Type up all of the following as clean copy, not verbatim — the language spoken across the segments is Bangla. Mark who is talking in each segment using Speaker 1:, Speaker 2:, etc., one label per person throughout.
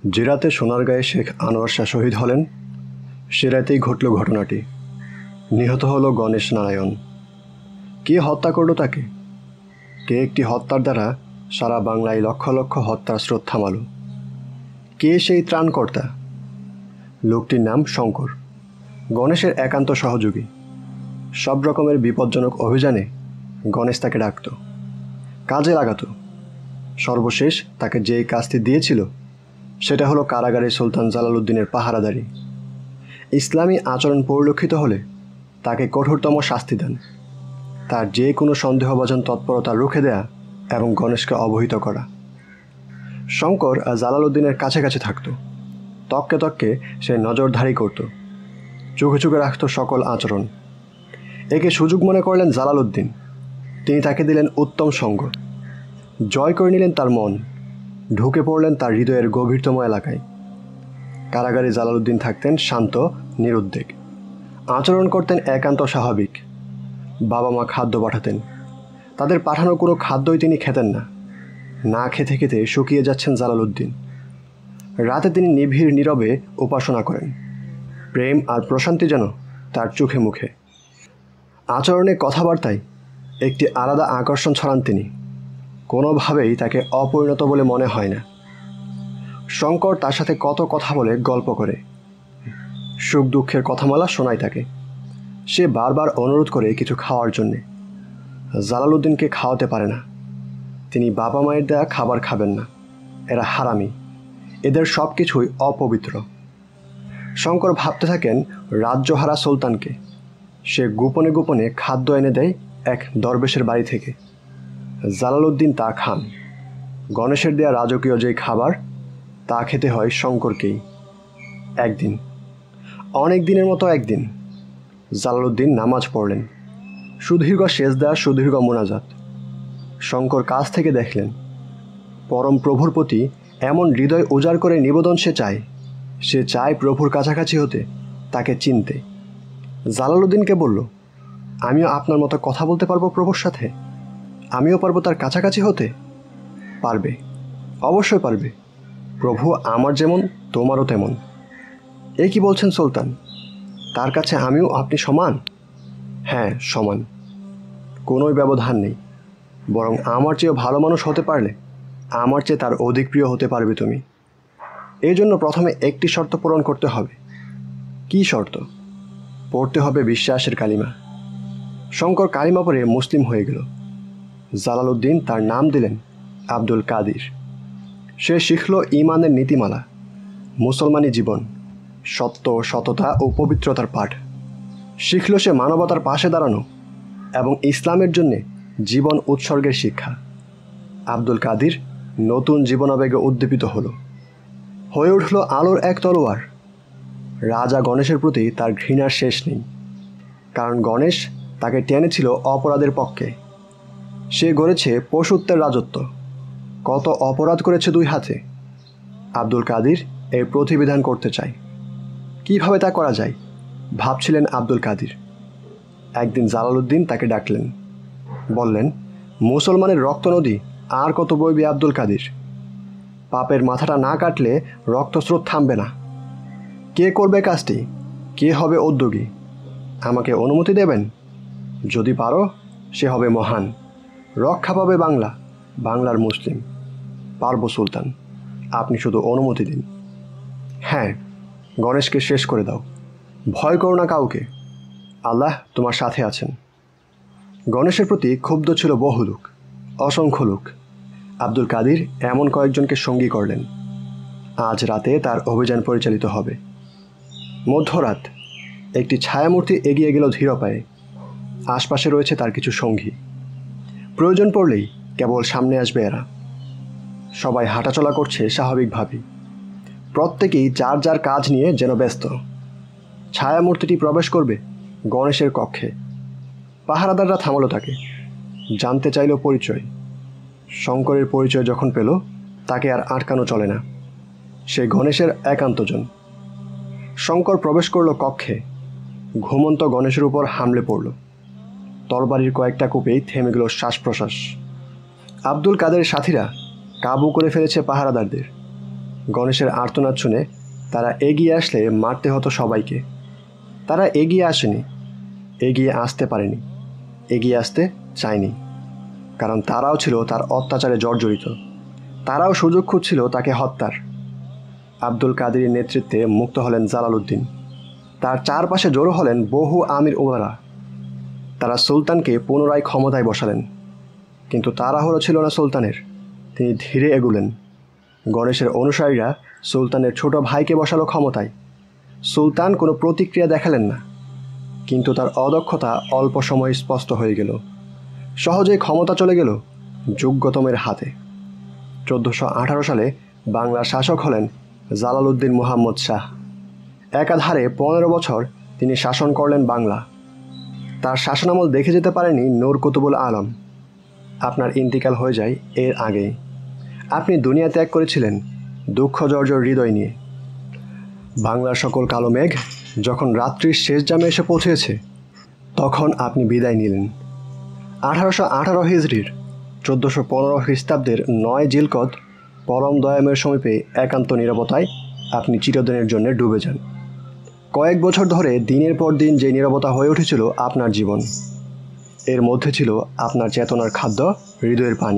Speaker 1: যে রাতে সোনারগাঁয়ে শেখ আনোয়ার শাহ শহীদ হলেন, সে রাতেই ঘটল ঘটনাটি। নিহত হলো গণেশ নারায়ণ। কে হত্যা করল তাকে? কে একটি হত্যার দ্বারা সারা বাংলায় লক্ষ লক্ষ হত্যার স্রোত থামালো? কে সেই ত্রাণকর্তা? লোকটির নাম শঙ্কর, গণেশের একান্ত সহযোগী। সব রকমের বিপজ্জনক অভিযানে গণেশ তাকে ডাকত, কাজে লাগাত। সর্বশেষ তাকে যেই কাজটি দিয়েছিল সেটা হলো কারাগারে সুলতান জালালউদ্দিনের পাহারাদারি। ইসলামী আচরণ পরিলক্ষিত হলে তাকে কঠোরতম শাস্তি দেন, তার যে কোনো সন্দেহভাজন তৎপরতা রুখে দেয়া এবং গণেশকে অবহিত করা। শঙ্কর জালালউদ্দিনের কাছাকাছি থাকত, তককে তককে সে নজরধারি করত, চোখে চোখে রাখত সকল আচরণ। একে সুযোগ মনে করলেন জালালউদ্দিন। তিনি তাকে দিলেন উত্তম সঙ্গ, জয় করে নিলেন তার মন, ঢুকে পড়লেন তার হৃদয়ের গভীরতম এলাকায়। কারাগারে জালালউদ্দিন থাকতেন শান্ত, নিরুদ্বেগ, আচরণ করতেন একান্ত স্বাভাবিক। বাবা মা খাদ্য পাঠাতেন, তাদের পাঠানো কোনো খাদ্যই তিনি খেতেন না। না খেতে খেতে শুকিয়ে যাচ্ছেন জালালউদ্দিন। রাতে তিনি নিবিড় নীরবে উপাসনা করেন, প্রেম আর প্রশান্তি যেন তার চোখে মুখে। আচরণে, কথাবার্তায় একটি আলাদা আকর্ষণ ছড়ান তিনি। কোনোভাবেই তাকে অপরিণত বলে মনে হয় না। শঙ্কর তার সাথে কত কথা বলে, গল্প করে, সুখ দুঃখের কথামালা শোনায় তাকে। সে বারবার অনুরোধ করে কিছু খাওয়ার জন্যে। জালালউদ্দিনকে খাওয়াতে পারে না। তিনি বাবা মায়ের দেয়া খাবার খাবেন না, এরা হারামি, এদের সব কিছুই অপবিত্র। শঙ্কর ভাবতে থাকেন রাজ্যহারা সুলতানকে। সে গোপনে গোপনে খাদ্য এনে দেয় এক দরবেশের বাড়ি থেকে। জালালউদ্দিন তা খান। গণেশের দেয়া রাজকীয় যেই খাবার, তা খেতে হয় শঙ্করকেই। একদিন, অনেক দিনের মতো একদিন, জালালউদ্দিন নামাজ পড়লেন। সুদীর্ঘ সেজদা, সুদীর্ঘ মোনাজাত। শঙ্কর কাছ থেকে দেখলেন পরম প্রভুর প্রতি এমন হৃদয় উজাড় করে নিবেদন সে চায় প্রভুর কাছাকাছি হতে, তাকে চিনতে। জালালউদ্দিনকে বলল, আমিও আপনার মতো কথা বলতে পারবো প্রভুর সাথে? আমিও পারবো তার কাছাকাছি হতে? পারবে, অবশ্যই পারবে। প্রভু আমার যেমন, তোমারও তেমন। এ কি বলছেন সুলতান? তার কাছে আমিও আপনি সমান? হ্যাঁ, সমান, কোনোই ব্যবধান নেই। বরং আমার চেয়েও ভালো মানুষ হতে পারলে আমার চেয়ে তার অধিক প্রিয় হতে পারবে তুমি। এই জন্য প্রথমে একটি শর্ত পূরণ করতে হবে। কি শর্ত? পড়তে হবে বিশ্বাসের কালিমা। শঙ্কর কালিমা পড়ে মুসলিম হয়ে গেল। জালালউদ্দিন তার নাম দিলেন আব্দুল কাদির। সে শিখল ঈমানের নীতিমালা, মুসলমানি জীবন, সত্য, সততা ও পবিত্রতার পাঠ। শিখল সে মানবতার পাশে দাঁড়ানো এবং ইসলামের জন্যে জীবন উৎসর্গের শিক্ষা। আব্দুল কাদির নতুন জীবনাবেগে উদ্দীপিত হয়ে উঠল আলোর এক তলোয়ার। রাজা গণেশের প্রতি তার ঘৃণার শেষ নেই, কারণ গণেশ তাকে টেনেছিল অপরাধের পক্ষে। সে গড়েছে পশুত্বের রাজত্ব, কত অপরাধ করেছে দুই হাতে। আব্দুল কাদির এর প্রতিবিধান করতে চায়। কিভাবে তা করা যায় ভাবছিলেন আব্দুল কাদির। একদিন জালালউদ্দিন তাকে ডাকলেন, বললেন, মুসলমানের রক্ত নদী আর কত বইবে আব্দুল কাদির? পাপের মাথাটা না কাটলে রক্তস্রোত থামবে না। কে করবে কাজটি? কে হবে উদ্যোগী? আমাকে অনুমতি দেবেন? যদি পারো, সে হবে মহান। রক্ষা পাবে বাংলা, বাংলার মুসলিম। পারবো সুলতান, আপনি শুধু অনুমতি দিন। হ্যাঁ, গণেশকে শেষ করে দাও, ভয় করো না কাউকে, আল্লাহ তোমার সাথে আছেন। গণেশের প্রতি ক্ষুব্ধ ছিল বহু লোক, অসংখ্য লোক। আব্দুল কাদির এমন কয়েকজনকে সঙ্গী করলেন। আজ রাতে তার অভিযান পরিচালিত হবে। মধ্যরাত, একটি ছায়ামূর্তি এগিয়ে গেল ধীর পায়ে। আশপাশে রয়েছে তার কিছু সঙ্গী। প্রয়োজন পড়লেই কেবল সামনে আসবে এরা। সবাই হাঁটাচলা করছে স্বাভাবিকভাবেই। প্রত্যেকেই যার যার কাজ নিয়ে যেন ব্যস্ত। ছায়ামূর্তিটি প্রবেশ করবে গণেশের কক্ষে। পাহারাদাররা থামালো তাকে, জানতে চাইল পরিচয়। শঙ্করের পরিচয় যখন পেল, তাকে আর আটকানো চলে না। সে গণেশের একান্তজন। শঙ্কর প্রবেশ করল কক্ষে। ঘুমন্ত গণেশের উপর হামলে পড়ল। তরবারির কয়েকটা কূপেই থেমে গেল শ্বাস প্রশ্বাস। আব্দুল কাদেরের সাথীরা কাবু করে ফেলেছে পাহারাদারদের। গণেশের আর্তনাদ শুনে তারা এগিয়ে আসলে মারতে হতো সবাইকে। তারা এগিয়ে আসেনি, এগিয়ে আসতে পারেনি, এগিয়ে আসতে চায়নি, কারণ তারাও ছিল তার অত্যাচারে জর্জরিত। তারাও সুযোগ খুঁজছিল তাকে হত্যার। আব্দুল কাদেরের নেতৃত্বে মুক্ত হলেন জালালউদ্দিন। তার চারপাশে জড়ো হলেন বহু আমির উমারা। তারা সুলতানকে পুনরায় ক্ষমতায় বসালেন, কিন্তু তাড়াহুড়ো ছিল না সুলতানের। তিনি ধীরে এগুলেন। গণেশের অনুসারীরা সুলতানের ছোট ভাইকে বসালো ক্ষমতায়। সুলতান কোনো প্রতিক্রিয়া দেখালেন না, কিন্তু তার অদক্ষতা অল্প সময়ে স্পষ্ট হয়ে গেল। সহজেই ক্ষমতা চলে গেল যোগ্যতমের হাতে। 1418 সালে বাংলার শাসক হলেন জালালউদ্দিন মুহাম্মদ শাহ। একাধারে 15 বছর তিনি শাসন করলেন বাংলা। তার শাসনামল দেখে যেতে পারেনি নূর কুতুবুল আলম। আপনার ইন্তিকাল হয়ে যায় এর আগেই। আপনি দুনিয়া ত্যাগ করেছিলেন দুঃখ জর্জর হৃদয় নিয়ে। বাংলার সকল কালো মেঘ যখন রাত্রির শেষ জামে এসে পৌঁছেছে, তখন আপনি বিদায় নিলেন। 1818 হিজরির 1415 খ্রিস্টাব্দের 9 জিলকদ পরম দয়াময়ের সমীপে একান্ত নীরবতায় আপনি চিরদিনের জন্য ডুবে যান। কয়েক বছর ধরে দিনের পর দিন যে নীরবতা হয়ে উঠেছিল আপনার জীবন, এর মধ্যে ছিল আপনার চেতনার খাদ্য, হৃদয়ের পানি।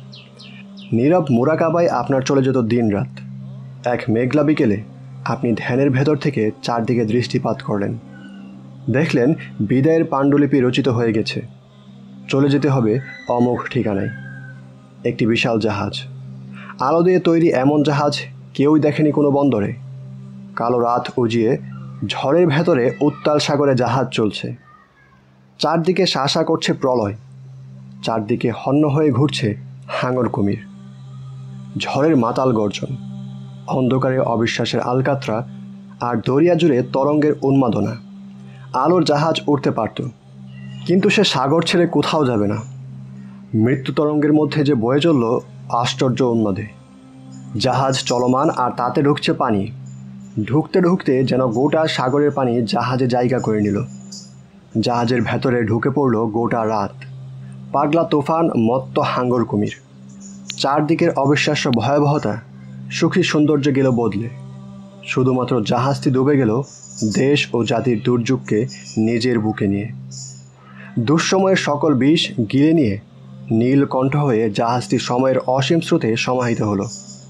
Speaker 1: নীরব মুরাকাবায় আপনার চলে যেত দিন রাত। এক মেঘলা বিকেলে আপনি ধ্যানের ভেতর থেকে চারদিকে দৃষ্টিপাত করলেন। দেখলেন বিদায়ের পাণ্ডুলিপি রচিত হয়ে গেছে। চলে যেতে হবে অমোঘ ঠিকানায়। একটি বিশাল জাহাজ, আলো দিয়ে তৈরি এমন জাহাজ কেউই দেখেনি কোনো বন্দরে। কালো রাত উজিয়ে ঝড়ের ভেতরে উত্তাল সাগরে জাহাজ চলছে। চারদিকে শাসা করছে প্রলয়, চারদিকে হন্য হয়ে ঘুরছে হাঙর কুমির। ঝড়ের মাতাল গর্জন, অন্ধকারে অবিশ্বাসের আলকাতরা, আর দরিয়া জুড়ে তরঙ্গের উন্মাদনা। আলোর জাহাজ উঠতে পারত, কিন্তু সে সাগর ছেড়ে কোথাও যাবে না। মৃত্যু তরঙ্গের মধ্যে যে বয়ে চলল আশ্চর্য উন্মাদে। জাহাজ চলমান, আর তাতে ঢুকছে পানি। ঢুকতে ঢুকতে যেন গোটা সাগরের পানি জাহাজে জায়গা করে নিল। জাহাজের ভেতরে ঢুকে পড়ল গোটা রাত, পাগলা তুফান, মত্ত হাঙ্গর কুমির। চারদিকের অবিশ্বাস্য ভয়াবহতা, সুখী সৌন্দর্য গেল বদলে। শুধুমাত্র জাহাজটি ডুবে গেল দেশ ও জাতির দুর্যোগকে নিজের বুকে নিয়ে। দুঃসময়ের সকল বিষ গিলে নিয়ে নীল কণ্ঠ হয়ে জাহাজটি সময়ের অসীম স্রোতে সমাহিত হলো।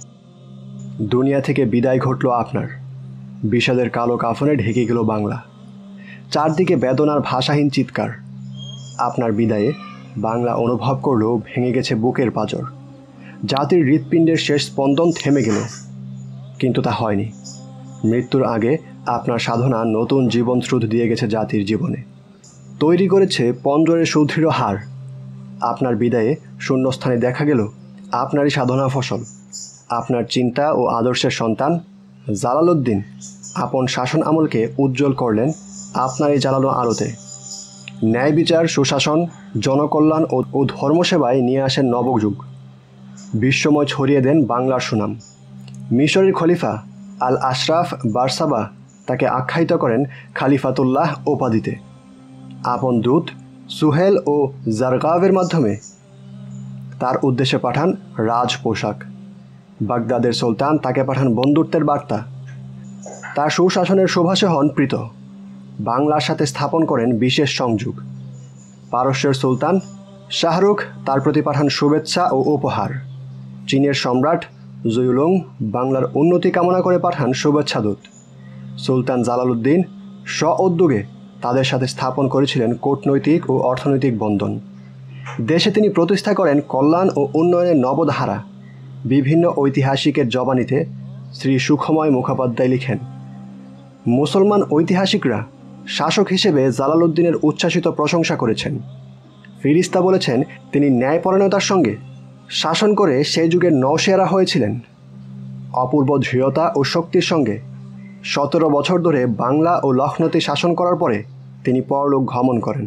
Speaker 1: দুনিয়া থেকে বিদায় ঘটল আপনার। বিষাদের কালো কাফনে ঢেকে গেল বাংলা। চারদিকে বেদনার ভাষাহীন চিৎকার। আপনার বিদায়ে বাংলা অনুভব করল ভেঙে গেছে বুকের পাঁজর। জাতির হৃৎপিণ্ডের শেষ স্পন্দন থেমে গেল, কিন্তু তা হয়নি। মৃত্যুর আগে আপনার সাধনা নতুন জীবন স্রোত দিয়ে গেছে জাতির জীবনে, তৈরি করেছে পঞ্জরের সুদৃঢ় হাড়। আপনার বিদায়ে শূন্যস্থানে দেখা গেল আপনারই সাধনা ফসল। আপনার চিন্তা ও আদর্শের সন্তান জালালউদ্দিন আপন শাসন আমলকে উজ্জ্বল করলেন আপনারই জ্বালানো আলোতে। ন্যায় বিচার, সুশাসন, জনকল্যাণ ও ধর্মসেবায় নিয়ে আসেন নবযুগ। বিশ্বময় ছড়িয়ে দেন বাংলার সুনাম। মিশরের খলিফা আল আশরাফ বারসাবা তাকে আখ্যায়িত করেন খালিফাতুল্লাহ উপাধিতে। আপন দূত সুহেল ও জারগাভের মাধ্যমে তার উদ্দেশ্যে পাঠান রাজ পোশাক। বাগদাদের সুলতান তাকে পাঠান বন্ধুত্বের বার্তা। তার সুশাসনের সুভাষে হন প্রীত। বাংলার সাথে স্থাপন করেন বিশেষ সংযোগ। পারস্যের সুলতান শাহরুখ তার প্রতি পাঠান শুভেচ্ছা ও উপহার। চীনের সম্রাট জুয়ুলুং বাংলার উন্নতি কামনা করে পাঠান শুভেচ্ছাদূত। সুলতান জালালউদ্দিন স্ব-উদ্যোগে তাদের সাথে স্থাপন করেছিলেন কূটনৈতিক ও অর্থনৈতিক বন্ধন। দেশে তিনি প্রতিষ্ঠা করেন কল্যাণ ও উন্নয়নের নবধারা। বিভিন্ন ঐতিহাসিকের জবানিতে শ্রী সুখময় মুখোপাধ্যায় লিখেন, মুসলমান ঐতিহাসিকরা শাসক হিসেবে জালালউদ্দিনের উচ্ছ্বাসিত প্রশংসা করেছেন। ফিরিস্তা বলেছেন তিনি ন্যায়পরায়ণতার সঙ্গে শাসন করে সেই যুগের নওশেরা হয়েছিলেন। অপূর্ব দৃঢ়তা ও শক্তির সঙ্গে 17 বছর ধরে বাংলা ও লখনৌতে শাসন করার পরে তিনি পরলোক গমন করেন।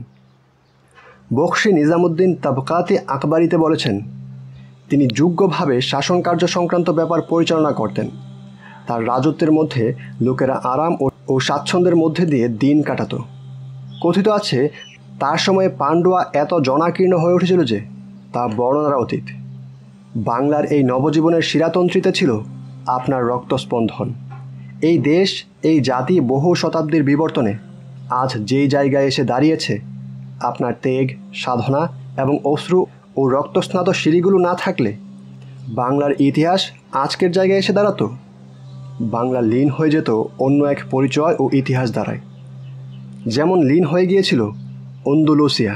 Speaker 1: বখশি নিজামুদ্দিন তাবকাতে আকবরীতে বলেছেন, তিনি যোগ্যভাবে শাসন কার্য সংক্রান্ত ব্যাপার পরিচালনা করতেন। তার রাজত্বের মধ্যে লোকেরা আরাম ও স্বাচ্ছন্দ্যের মধ্যে দিয়ে দিন কাটাত। কথিত আছে তার সময়ে পান্ডুয়া এত জনাকীর্ণ হয়ে উঠেছিল যে তা বর্ণনার অতীত। বাংলার এই নবজীবনের শিরাতন্ত্রীতে ছিল আপনার রক্তস্পন্দন। এই দেশ, এই জাতি বহু শতাব্দীর বিবর্তনে আজ যেই জায়গায় এসে দাঁড়িয়েছে, আপনার ত্যাগ, সাধনা এবং অশ্রু ও রক্তস্নাত সিঁড়িগুলো না থাকলে বাংলার ইতিহাস আজকের জায়গায় এসে দাঁড়াতো। বাংলা লীন হয়ে যেত অন্য এক পরিচয় ও ইতিহাস দ্বারায়, যেমন লীন হয়ে গিয়েছিল আন্দালুসিয়া।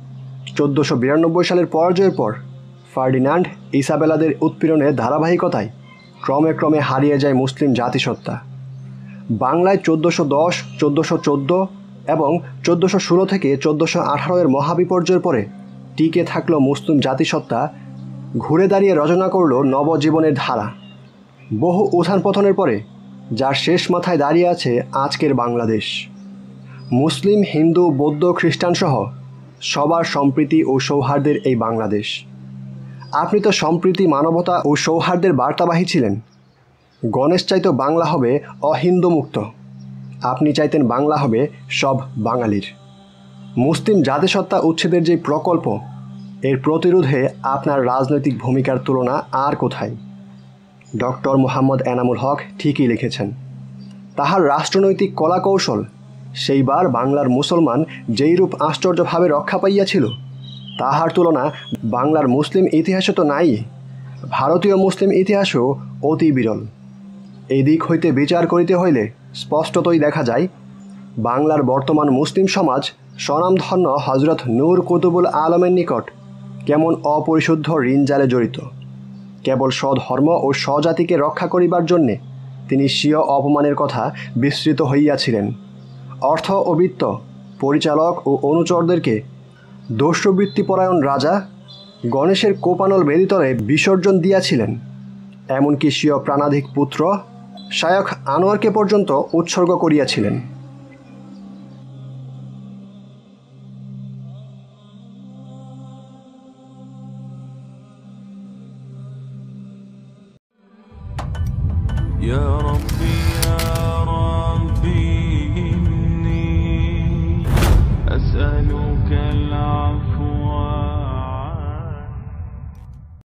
Speaker 1: 1492 সালের পরাজয়ের পর ফার্ডিনান্ড ইসাবেলাদের উৎপীড়নের ধারাবাহিকতায় ক্রমে ক্রমে হারিয়ে যায় মুসলিম জাতিসত্তা। বাংলায় 1410, 1414 এবং 1416 থেকে 1418 এর মহাবিপর্যয়ের পরে টিকে থাকলো মুসলিম জাতিসত্তা, ঘুরে দাঁড়িয়ে রচনা করল নবজীবনের ধারা। বহু উত্থান পতনের পরে যার শেষ মাথায় দাঁড়িয়ে আছে আজকের বাংলাদেশ। মুসলিম, হিন্দু, বৌদ্ধ, খ্রিস্টান সহ সবার সম্প্রীতি ও সৌহার্দ্যের এই বাংলাদেশ। আপনি তো সম্প্রীতি, মানবতা ও সৌহার্দ্যের বার্তাবাহী ছিলেন। গণেশ চাইতো বাংলা হবে অহিন্দু মুক্ত, আপনি চাইতেন বাংলা হবে সব বাঙালির। মুসলিম জাতিসত্তা উচ্ছেদের যে প্রকল্প, এর প্রতিরোধে আপনার রাজনৈতিক ভূমিকার তুলনা আর কোথায়? ডক্টর মোহাম্মদ এনামুল হক ঠিকই লিখেছেন, তাহার রাষ্ট্রনৈতিক কলাকৌশল সেইবার বাংলার মুসলমান যেইরূপ আশ্চর্যভাবে রক্ষা পাইয়াছিল, তাহার তুলনা বাংলার মুসলিম ইতিহাসে তো নাই। ভারতীয় মুসলিম ইতিহাসও অতি বিরল। এই দিক হইতে বিচার করিতে হইলে স্পষ্টতই দেখা যায় বাংলার বর্তমান মুসলিম সমাজ স্বনামধন্য হজরত নূর কুতুবুল আলমের নিকট কেমন অপরিশুদ্ধ ঋণজালে জড়িত। কেবল স্বধর্ম ও স্বজাতিকে রক্ষা করিবার জন্যে তিনি স্বীয় অপমানের কথা বিস্মৃত হইয়াছিলেন। অর্থ ও বিত্ত, পরিচালক ও অনুচরদেরকে দস্যুবৃত্তিপরায়ণ রাজা গণেশের কোপানল বেদিতলে বিসর্জন দিয়াছিলেন। এমনকি স্বীয় প্রাণাধিক পুত্র শায়খ আনোয়ারকে পর্যন্ত উৎসর্গ করিয়াছিলেন।
Speaker 2: يا ربي